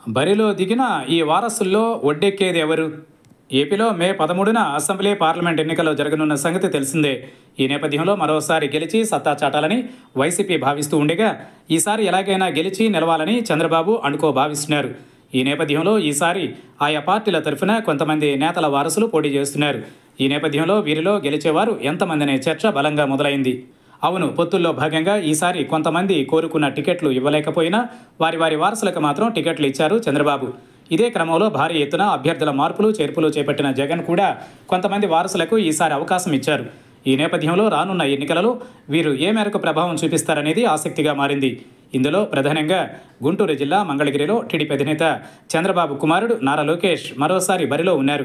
బరిలో దిగిన ఈ వారసుల్లో ఒడ్డెక్కేది ఎవరు? ఏపీలో మే 13న అసెంబ్లీ, పార్లమెంట్ ఎన్నికలు జరగనున్న సంగతి తెలిసిందే. ఈ నేపథ్యంలో మరోసారి గెలిచి సత్తా చాటాలని వైసీపీ భావిస్తూ ఉండగా, ఈసారి ఎలాగైనా గెలిచి నిలవాలని చంద్రబాబు భావిస్తున్నారు. ఈ నేపథ్యంలో ఈసారి ఆయా పార్టీల తరఫున కొంతమంది నేతల వారసులు పోటీ చేస్తున్నారు. ఈ నేపథ్యంలో వీరిలో గెలిచేవారు ఎంతమందనే చర్చ బలంగా మొదలైంది. అవును, పొత్తుల్లో భాగంగా ఈసారి కొంతమంది కోరుకున్న టికెట్లు ఇవ్వలేకపోయినా వారి వారసులకు మాత్రం టికెట్లు ఇచ్చారు చంద్రబాబు. ఇదే క్రమంలో భారీ ఎత్తున అభ్యర్థుల మార్పులు చేర్పులు చేపట్టిన జగన్ కూడా కొంతమంది వారసులకు ఈసారి అవకాశం ఇచ్చారు. ఈ నేపథ్యంలో రానున్న ఎన్నికలలో వీరు ఏ మేరకు ప్రభావం చూపిస్తారనేది ఆసక్తిగా మారింది. ఇందులో ప్రధానంగా గుంటూరు జిల్లా మంగళగిరిలో టీడీపీ అధినేత చంద్రబాబు కుమారుడు నారా లోకేష్ మరోసారి బరిలో ఉన్నారు.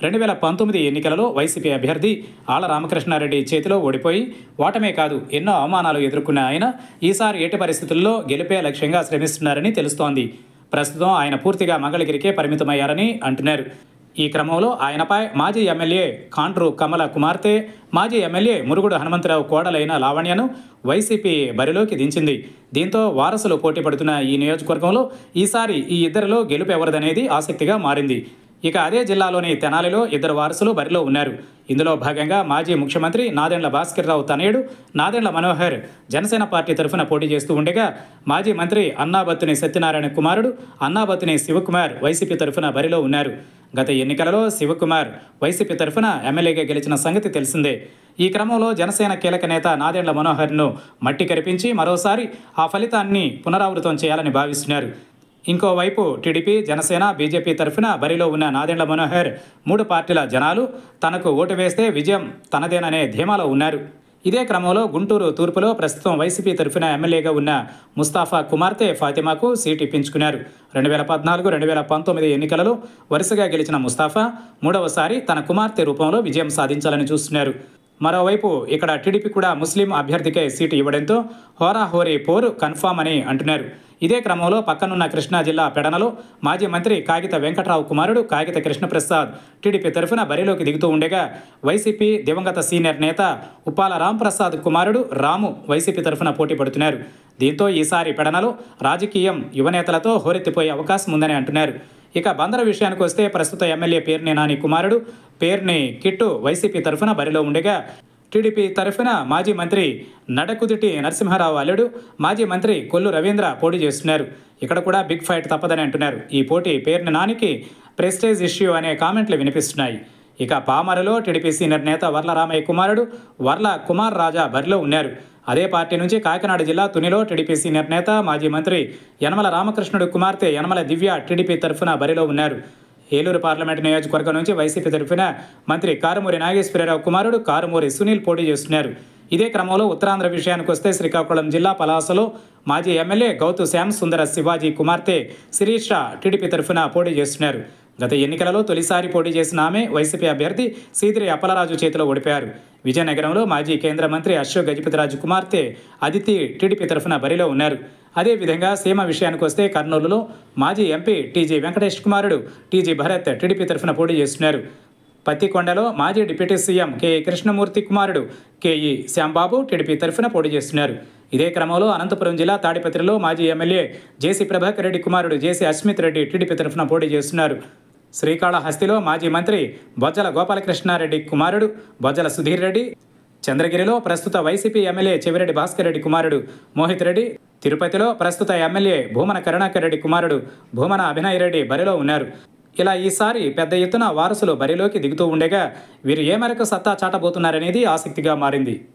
2019 ఎన్నికలలో వైసీపీ అభ్యర్థి ఆళ్ల రామకృష్ణారెడ్డి చేతిలో ఓడిపోయి ఓటమే కాదు ఎన్నో అవమానాలు ఎదుర్కొన్న ఆయన ఈసారి ఎట్టి పరిస్థితుల్లో గెలిపే లక్ష్యంగా శ్రమిస్తున్నారని తెలుస్తోంది. ప్రస్తుతం ఆయన పూర్తిగా మంగళగిరికే పరిమితమయ్యారని అంటున్నారు. ఈ క్రమంలో ఆయనపై మాజీ ఎమ్మెల్యే కాండ్రు కమల కుమార్తె, మాజీ ఎమ్మెల్యే మురుగుడు హనుమంతరావు కోడలైన లావణ్యను వైసీపీ బరిలోకి దించింది. దీంతో వారసులు పోటీ పడుతున్న ఈ నియోజకవర్గంలో ఈసారి ఈ ఇద్దరిలో గెలుపు ఎవరిదనేది ఆసక్తిగా మారింది. ఇక అదే జిల్లాలోని తెనాలిలో ఇద్దరు వారసులు బరిలో ఉన్నారు. ఇందులో భాగంగా మాజీ ముఖ్యమంత్రి నాదెండ్ల భాస్కర్రావు తనయుడు నాదెండ్ల మనోహర్ జనసేన పార్టీ తరఫున పోటీ చేస్తూ ఉండగా, మాజీ మంత్రి అన్నాబత్తుని సత్యనారాయణ కుమారుడు అన్నాబత్తుని శివకుమార్ వైసీపీ తరఫున బరిలో ఉన్నారు. గత ఎన్నికలలో శివకుమార్ వైసీపీ తరఫున ఎమ్మెల్యేగా గెలిచిన సంగతి తెలిసిందే. ఈ క్రమంలో జనసేన కీలక నేత నాదెండ్ల మనోహర్ను మట్టి కరిపించి మరోసారి ఆ ఫలితాన్ని పునరావృతం చేయాలని భావిస్తున్నారు. ఇంకోవైపు టీడీపీ, జనసేన, బీజేపీ తరఫున బరిలో ఉన్న నాదెండ్ల మనోహర్ 3 పార్టీల జనాలు తనకు ఓటు వేస్తే విజయం తనదేననే ధీమాలో ఉన్నారు. ఇదే క్రమంలో గుంటూరు తూర్పులో ప్రస్తుతం వైసీపీ తరఫున ఎమ్మెల్యేగా ఉన్న ముస్తాఫా కుమార్తె ఫాతిమాకు సీటు ఇప్పించుకున్నారు. 2014, 2019 ఎన్నికలలో వరుసగా గెలిచిన ముస్తాఫా మూడవసారి తన కుమార్తె రూపంలో విజయం సాధించాలని చూస్తున్నారు. మరోవైపు ఇక్కడ టీడీపీ కూడా ముస్లిం అభ్యర్థికే సీటు ఇవ్వడంతో హోరాహోరీ పోరు కన్ఫామ్ అని అంటున్నారు. ఇదే క్రమంలో పక్కనున్న కృష్ణా జిల్లా పెడనలో మాజీ మంత్రి కాగిత వెంకట్రావు కుమారుడు కాగిత కృష్ణప్రసాద్ టీడీపీ తరఫున బరిలోకి దిగుతూ ఉండగా, వైసీపీ దివంగత సీనియర్ నేత ఉప్పాల రాంప్రసాద్ కుమారుడు రాము వైసీపీ తరఫున పోటీ పడుతున్నారు. దీంతో ఈసారి పెడనలో రాజకీయం యువనేతలతో హోరెత్తిపోయే అవకాశం ఉందని అంటున్నారు. ఇక బందర విషయానికి వస్తే ప్రస్తుత ఎమ్మెల్యే పేర్ని నాని కుమారుడు పేర్ని కిట్టు వైసీపీ తరఫున బరిలో ఉండగా, టీడీపీ తరఫున మాజీ మంత్రి నడకుదిటి నరసింహారావు అల్లుడు మాజీ మంత్రి కొల్లు రవీంద్ర పోటీ చేస్తున్నారు. ఇక్కడ కూడా బిగ్ ఫైట్ తప్పదని అంటున్నారు. ఈ పోటీ పేర్ని నానికి ప్రెస్టేజ్ ఇష్యూ అనే కామెంట్లు వినిపిస్తున్నాయి. ఇక పామరులో టీడీపీ సీనియర్ నేత వర్ల రామయ్య కుమారుడు వర్ల కుమార్ రాజా బరిలో ఉన్నారు. అదే పార్టీ నుంచి కాకినాడ జిల్లా తునిలో టీడీపీ సీనియర్ నేత మాజీ మంత్రి యనమల రామకృష్ణుడు కుమార్తె యనమల దివ్య టీడీపీ తరఫున బరిలో ఉన్నారు. ఏలూరు పార్లమెంటు నియోజకవర్గం నుంచి వైసీపీ తరఫున మంత్రి కారుమూరి నాగేశ్వరరావు కుమారుడు కారుమూరి సునీల్ పోటీ చేస్తున్నారు. ఇదే క్రమంలో ఉత్తరాంధ్ర విషయానికి వస్తే శ్రీకాకుళం జిల్లా పలాసలో మాజీ ఎమ్మెల్యే గౌతు శ్యామ్ సుందర శివాజీ కుమార్తె శిరీష టీడీపీ తరఫున పోటీ చేస్తున్నారు. గత ఎన్నికలలో తొలిసారి పోటీ చేసిన ఆమె వైసీపీ అభ్యర్థి సీదిరి అప్పలరాజు చేతిలో ఓడిపోయారు. విజయనగరంలో మాజీ కేంద్ర మంత్రి అశోక్ గజపతిరాజు కుమార్తె అదితి టీడీపీ తరఫున బరిలో ఉన్నారు. అదేవిధంగా సీమ విషయానికి వస్తే కర్నూలులో మాజీ ఎంపీ టీజీ వెంకటేష్ కుమారుడు టీజీ భరత్ టీడీపీ తరఫున పోటీ చేస్తున్నారు. పత్తికొండలో మాజీ డిప్యూటీ సీఎం కేఈ కృష్ణమూర్తి కుమారుడు కేఈ శ్యాంబాబు టీడీపీ తరఫున పోటీ చేస్తున్నారు. ఇదే క్రమంలో అనంతపురం జిల్లా తాడిపత్రిలో మాజీ ఎమ్మెల్యే జేసీ ప్రభాకర్ రెడ్డి కుమారుడు జేసీ అస్మిత్ రెడ్డి టీడీపీ తరఫున పోటీ చేస్తున్నారు. శ్రీకాళహస్తిలో మాజీ మంత్రి బొజ్జల గోపాలకృష్ణారెడ్డి కుమారుడు బొజ్జల సుధీర్ రెడ్డి, చంద్రగిరిలో ప్రస్తుత వైసీపీ ఎమ్మెల్యే చెవిరెడ్డి భాస్కర్ రెడ్డి కుమారుడు మోహిత్ రెడ్డి, తిరుపతిలో ప్రస్తుత ఎమ్మెల్యే భూమన కరుణాకర్ రెడ్డి కుమారుడు భూమన అభినయ్ రెడ్డి బరిలో ఉన్నారు. ఇలా ఈసారి పెద్ద ఎత్తున వారసులు బరిలోకి దిగుతూ ఉండగా వీరు ఏ మేరకు సత్తా చాటబోతున్నారనేది ఆసక్తిగా మారింది.